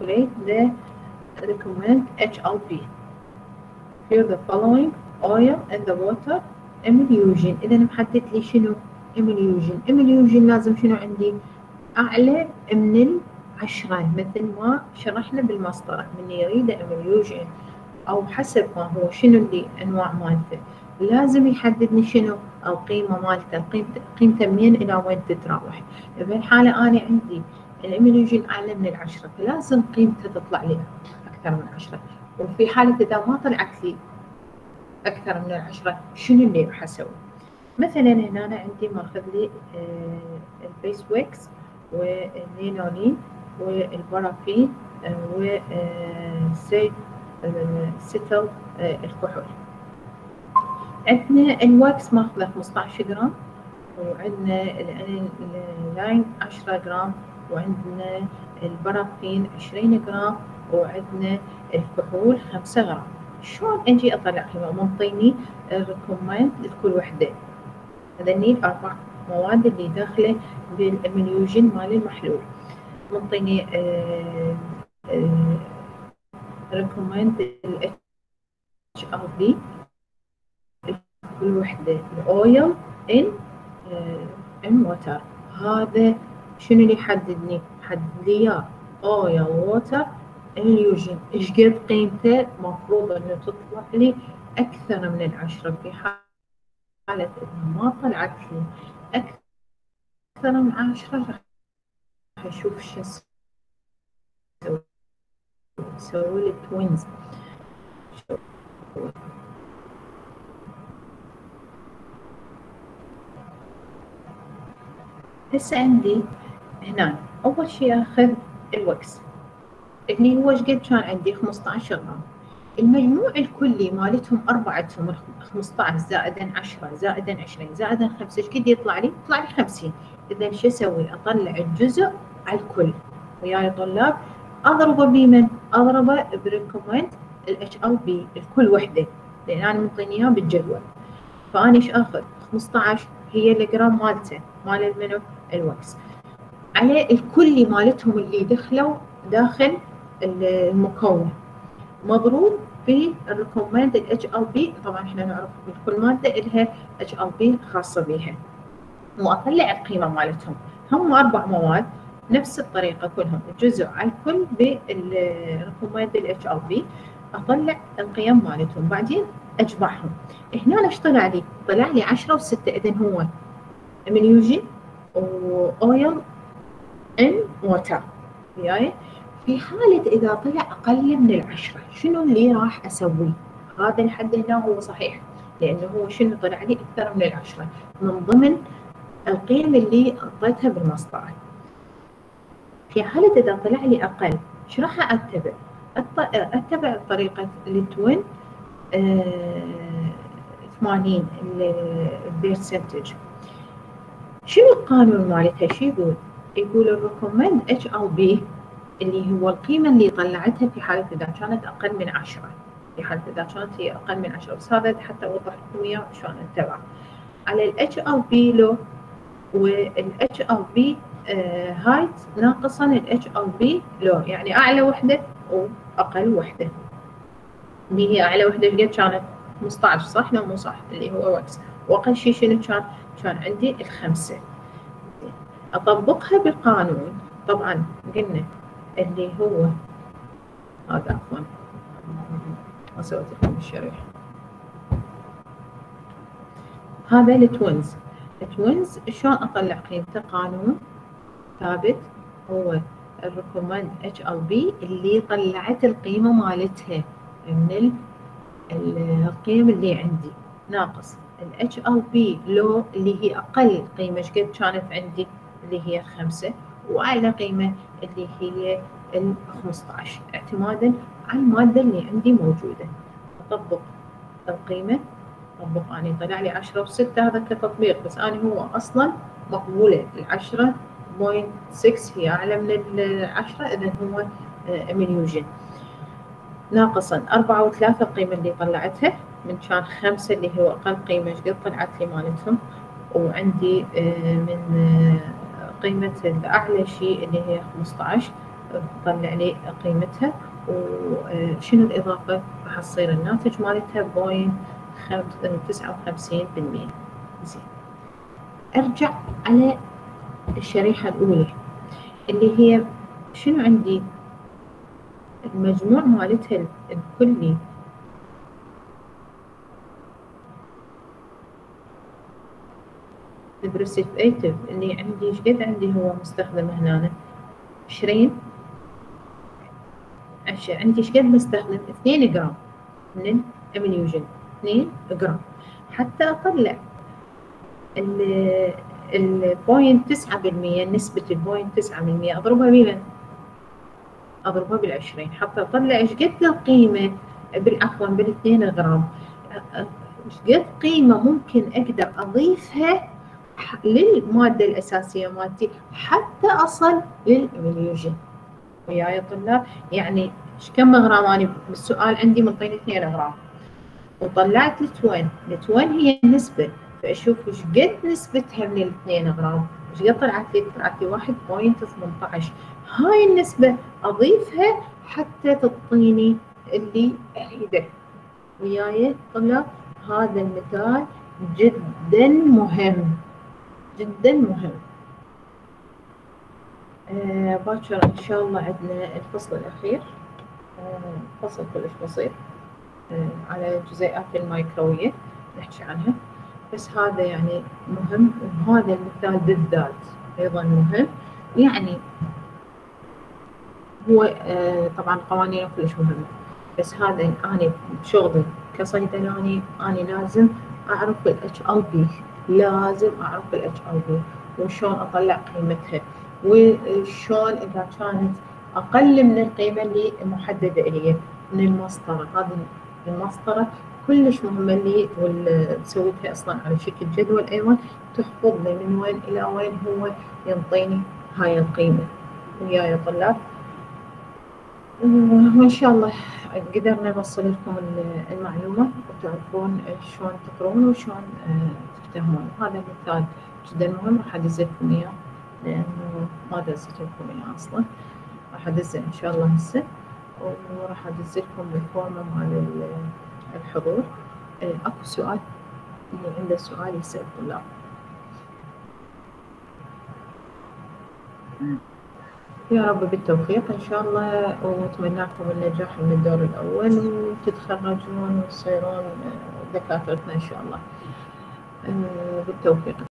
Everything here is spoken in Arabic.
calculate the recommend HLP. Here the following oil and the water emulsion. إذا محدد لي شنو emulsion. emulsion لازم شنو عندي؟ أعلى من 10 مثل ما شرحنا بالمسطرة. من يريد emulsion أو حسب ما هو شنو اللي أنواع مالته لازم يحددني شنو القيمة مالته، قيمته منين إلى وين تتراوح. بهالحالة أنا عندي الإيميولوجين أعلى من 10 فلازم قيمته تطلع لي أكثر من 10. وفي حالة إذا ما طلعت لي أكثر من 10 شنو اللي راح أسوي؟ مثلا هنا أنا عندي ماخذ لي البيس ويكس واللينولين والبارافين وسيتل الكحول. عندنا الواكس ماخذه 15 جرام، وعندنا اللاين 10 جرام، وعندنا البارافين 20 جرام، وعندنا الكحول 5 جرام. شلون اجي اطلع قيمه؟ منطيني الريكومند لكل وحده. هذني الاربع مواد اللي داخله بالاميليوجين مال المحلول. منطيني ريكومند الاتش ار بي كل وحده، الاويل ان ووتر. هذا شنو اللي يحددني؟ حدد لي اياه اويل ووتر اميليوجين. ايش قد قيمته؟ مفروض انه تطلع لي اكثر من 10. في حالة إذا ما طلعت لي أكثر من 10 راح أشوف شو أسوي لي توينز. هسه عندي هنا أول شيء آخذ الوكس اللي هو إيش قد كان عندي 15 جرام. المجموع الكلي مالتهم أربعتهم 15 زائدا 10 زائدا 20 زائدا 5 إيش قد يطلع لي؟ يطلع لي 50. إذا شو أسوي؟ أطلع الجزء على الكل. وياي طلاب أضربه بمن؟ أضربه بريكومند الاتش ال بي الكل وحدة، لأن أنا منطيني إياه بالجدول. فأنا إيش آخذ؟ 15 هي الجرام مالته مال منو؟ الوكس، على الكلي مالتهم اللي دخلوا داخل المكون، مضروب في الريكومند الاتش ال بي. طبعا احنا نعرف كل ماده لها اتش ال بي خاصه بها، واطلع القيمه مالتهم. هم 4 مواد نفس الطريقه كلهم، الجزء على الكل بالريكومند الاتش ال بي، اطلع القيم مالتهم بعدين اجمعهم. هنا ايش طلع لي؟ طلع لي 10 و6. اذا هو اميليوجين واويل ان ووتر. وياي في حالة إذا طلع أقل من 10 شنو اللي راح أسوي؟ هذا الحد هنا هو صحيح، لأنه هو شنو طلع لي أكثر من 10 من ضمن القيم اللي أعطيتها بالمسطرة. في حالة إذا طلع لي أقل شو راح أتبع؟ أتبع طريقة التوين 80 البرسنتج. شنو القانون مالتها؟ شو يقول؟ يقول الريكومند اتش ال بي اللي هو القيمة اللي طلعتها في حالة إذا كانت أقل من 10. في حالة إذا كانت هي أقل من 10، بس هذا حتى أوضح لكم إياه شلون نتبع على ال HLB لو وال HLB هايت ناقصا ال HLB لو، يعني أعلى وحدة وأقل وحدة. اللي هي أعلى وحدة قد كانت 15 صح؟ لا مو صح، اللي هو وكس. وأقل شيء شنو كان عندي ال5. أطبقها بالقانون. طبعا قلنا اللي هو هذا، عفوا ما سويت لكم الشريح. هذا التوينز. التوينز شلون اطلع قيمته؟ قانون ثابت هو الريكومند اتش ال بي اللي طلعت القيمه مالتها من القيم اللي عندي ناقص الاتش ال بي لو اللي هي اقل قيمه ايش قد كانت عندي اللي هي 5، واعلى قيمه اللي هي ال 15 اعتمادا على الماده اللي عندي موجوده. اطبق القيمه، اطبق اني طلع لي 10 و6 هذا كتطبيق، بس انا هو اصلا مقبوله ال 10.6 هي اعلى من ال 10، اذا هو اميليوجين. ناقصا 4 و3 القيمه اللي طلعتها من كان 5 اللي هو اقل قيمه ايش قد طلعت لي مالتهم، وعندي من قيمه الاعلى شيء اللي هي 15 تطلع لي قيمتها، وشنو الإضافة راح تصير الناتج مالتها 0.59%. زين، أرجع على الشريحة الأولى اللي هي شنو عندي؟ المجموع مالتها الكلي البريسبيتيف اللي عندي ايش قد عندي هو مستخدم هنا 20. عندي ايش قد بستخدم 2 جرام من الاميليوجين، 2 جرام حتى اطلع ال 0.9%، نسبة ال 0.9% اضربها بمن؟ اضربها بال20 حتى اطلع ايش قد القيمة عفوا بال2 جرام، ايش قد قيمة ممكن اقدر اضيفها للمادة الأساسية مالتي حتى أصل للإميليوجين. وياي طلاب؟ يعني ايش كم غرام أنا بالسؤال عندي منطيني 2 غرام وطلعت التوين هي النسبة، فأشوف ايش قد نسبتها من ال2 غرام، ايش قد طلعت لي 1.18. هاي النسبة أضيفها حتى تعطيني اللي أريده. وياي طلاب؟ هذا المثال جدا مهم، جدا مهم. باكر إن شاء الله عندنا الفصل الأخير، فصل كلش بسيط على الجزيئات الميكروية نحكي عنها، بس هذا يعني مهم، وهذا المثال بالذات أيضا مهم. يعني هو طبعا قوانينه كلش مهمة، بس هذا أنا بشغلي كصيدلاني أنا لازم أعرف ال HLB، لازم أعرف ال HLB وشون أطلع قيمتها، وشون إذا كانت أقل من القيمة اللي محددة إلي من المسطرة. هذه المسطرة كلش مهمة لي، وسويتها أصلا على شكل جدول أيضا تحفظ لي من وين إلى وين هو ينطيني هاي القيمة. وياي طلاب؟ وإن شاء الله قدرنا نوصل لكم المعلومة وتعرفون شلون تقرون وشلون تفتهمون. هذا مثال جدا مهم، راح أدز لكم إياه لأنه ما دزت لكم إياه أصلا، راح أدزه إن شاء الله هسه، وراح أدز لكم الفورمة مال الحضور. أكو سؤال؟ اللي عنده سؤال يسأل الطلاب. يا رب بالتوفيق إن شاء الله، وأتمنى لكم النجاح من الدور الأول وتتخرجون وتصيرون دكاترتنا إن شاء الله. بالتوفيق.